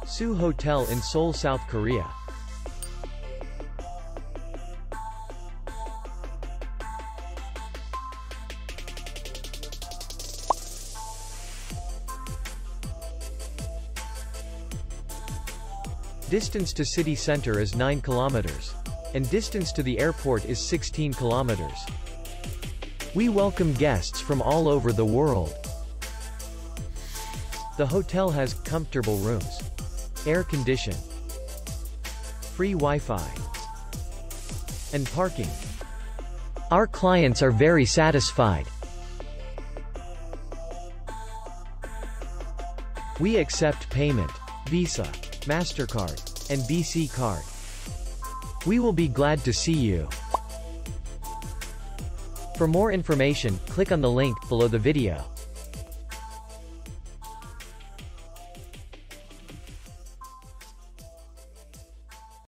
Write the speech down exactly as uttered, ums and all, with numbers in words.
Soo Hotel in Seoul, South Korea. Distance to city center is nine kilometers. And distance to the airport is sixteen kilometers. We welcome guests from all over the world. The hotel has comfortable rooms, air condition, free Wi-Fi, and parking. Our clients are very satisfied. We accept payment, Visa, MasterCard, and B C card. We will be glad to see you. For more information, click on the link below the video.